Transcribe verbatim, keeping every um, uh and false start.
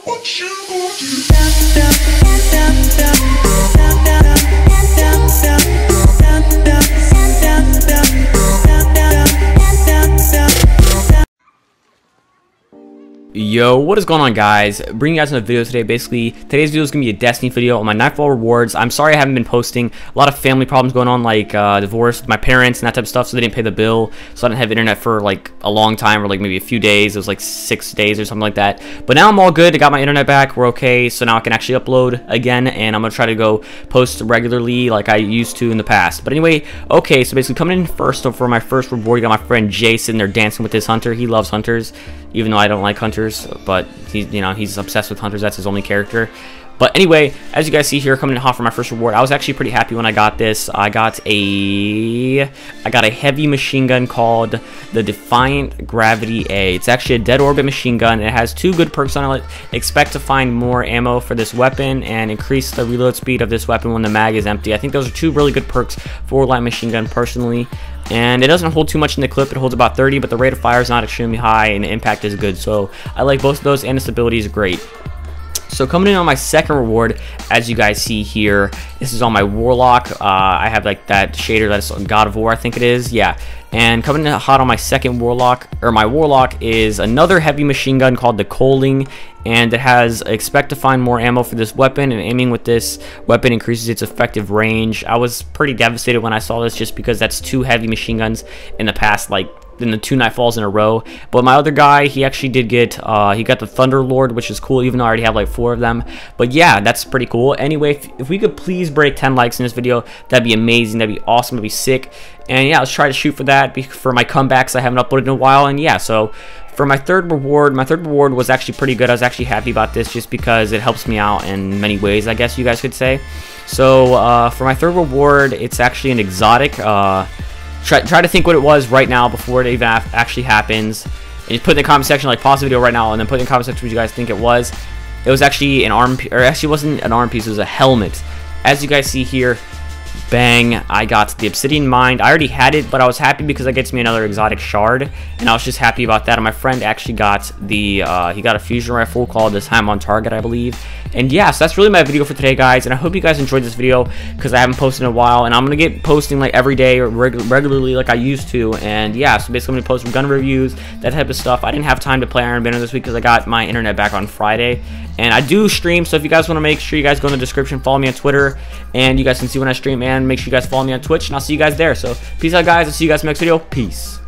What you gonna do? Yo, what is going on, guys? Bringing you guys another video today. Basically, today's video is gonna be a Destiny video on my Nightfall rewards. I'm sorry I haven't been posting. A lot of family problems going on, like uh, divorce with my parents and that type of stuff, so they didn't pay the bill, so I didn't have internet for like a long time, or like maybe a few days. It was like six days or something like that. But now I'm all good. I got my internet back. We're okay. So now I can actually upload again, and I'm gonna try to go post regularly like I used to in the past. But anyway, okay. So basically, coming in first so for my first reward, you got my friend Jay sitting there dancing with his hunter. He loves hunters, even though I don't like hunters. But he's, you know, he's obsessed with hunters. That's his only character. But anyway, as you guys see here, coming in hot for my first reward, I was actually pretty happy when I got this. I got a, I got a heavy machine gun called the Defiant Gravity A. It's actually a dead orbit machine gun. It has two good perks on it. Expect to find more ammo for this weapon and increase the reload speed of this weapon when the mag is empty. I think those are two really good perks for light machine gun personally. And it doesn't hold too much in the clip. It holds about thirty, but the rate of fire is not extremely high, and the impact is good. So I like both of those, and the stability is great. So coming in on my second reward, as you guys see here, this is on my Warlock. Uh, I have like that shader that's on God of War, I think it is. Yeah. And coming in hot on my second Warlock, or my Warlock, is another heavy machine gun called the Coling, and it has expect to find more ammo for this weapon, and aiming with this weapon increases its effective range. I was pretty devastated when I saw this, just because that's two heavy machine guns in the past, like in the two Nightfalls in a row. But my other guy, he actually did get uh he got the Thunder Lord, which is cool, even though I already have like four of them. But yeah, that's pretty cool. Anyway, if, if we could please break ten likes in this video, that'd be amazing. That'd be awesome. That'd be sick. And yeah, let's try to shoot for that for my comebacks I haven't uploaded in a while. And yeah, so for my third reward, my third reward was actually pretty good. I was actually happy about this, just because it helps me out in many ways, I guess you guys could say. So uh for my third reward, it's actually an exotic. uh Try, try to think what it was right now before it even actually happens, and just put in the comment section, like pause the video right now and then put in the comment section what you guys think it was. It was actually an arm, or actually wasn't an arm piece, it was a helmet. As you guys see here, bang, I got the Obsidian Mind. I already had it, but I was happy because that gets me another exotic shard, and I was just happy about that. And my friend actually got the uh, he got a fusion rifle called this Time on Target, I believe. And yeah, so that's really my video for today, guys, and I hope you guys enjoyed this video, because I haven't posted in a while, and I'm gonna get posting like every day or reg regularly like I used to. And yeah, so basically I'm gonna post some gun reviews, that type of stuff. I didn't have time to play Iron Banner this week because I got my internet back on Friday, and I do stream, so if you guys want to, make sure you guys go in the description, follow me on Twitter, and you guys can see when I stream, and make sure you guys follow me on Twitch, and I'll see you guys there. So peace out, guys. I'll see you guys in the next video. Peace.